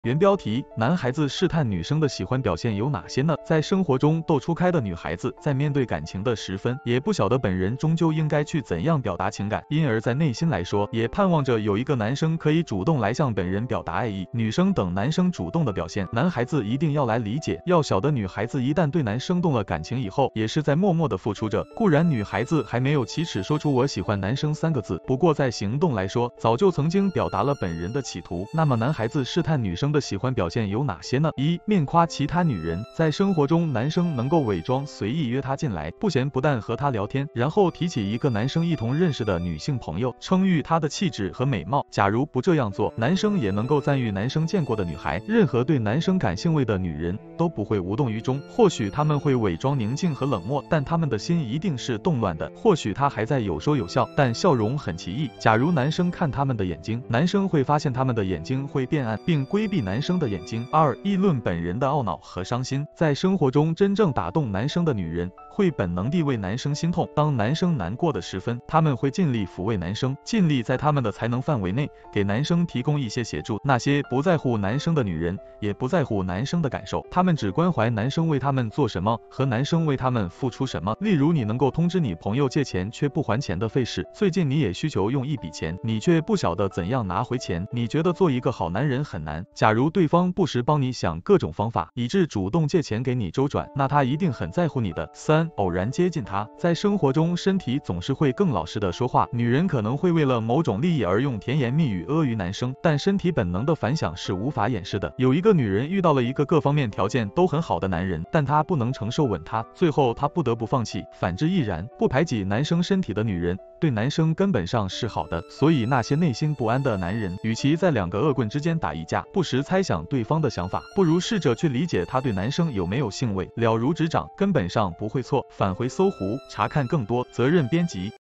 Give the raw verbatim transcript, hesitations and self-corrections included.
原标题：男孩子试探女生的喜欢表现有哪些呢？在生活中斗初开的女孩子，在面对感情的时分，也不晓得本人终究应该去怎样表达情感，因而在内心来说，也盼望着有一个男生可以主动来向本人表达爱意。女生等男生主动的表现，男孩子一定要来理解。要晓得，女孩子一旦对男生动了感情以后，也是在默默的付出着。固然女孩子还没有启齿说出我喜欢男生三个字，不过在行动来说，早就曾经表达了本人的企图。那么男孩子试探女生的喜欢表现有哪些呢？一、面夸其他女人。在生活中，男生能够伪装随意约她进来，不咸不淡和她聊天，然后提起一个男生一同认识的女性朋友，称誉她的气质和美貌。假如不这样做，男生也能够赞誉男生见过的女孩，任何对男生感兴味的女人都不会无动于衷。或许他们会伪装宁静和冷漠，但他们的心一定是动乱的。或许他还在有说有笑，但笑容很奇异。假如男生看他们的眼睛，男生会发现他们的眼睛会变暗，并规避男生的眼睛。二、议论本人的懊恼和伤心。在生活中，真正打动男生的女人会本能地为男生心痛。当男生难过的时分，他们会尽力抚慰男生，尽力在他们的才能范围内给男生提供一些协助。那些不在乎男生的女人，也不在乎男生的感受，他们只关怀男生为他们做什么和男生为他们付出什么。例如，你能够通知你朋友借钱却不还钱的费事，最近你也需求用一笔钱，你却不晓得怎样拿回钱，你觉得做一个好男人很难。假如对方不时帮你想各种方法，以致主动借钱给你周转，那他一定很在乎你的。三、偶然接近他。在生活中，身体总是会更老实的说话，女人可能会为了某种利益而用甜言蜜语阿谀男生，但身体本能的反响是无法掩饰的。有一个女人遇到了一个各方面条件都很好的男人，但她不能承受吻他，最后她不得不放弃。反之亦然，不排挤男生身体的女人，对男生根本上是好的。所以那些内心不安的男人，与其在两个恶棍之间打一架，不时猜想对方的想法，不如试着去理解他对男生有没有兴味，了如指掌，根本上不会错。返回搜狐查看更多，责任编辑。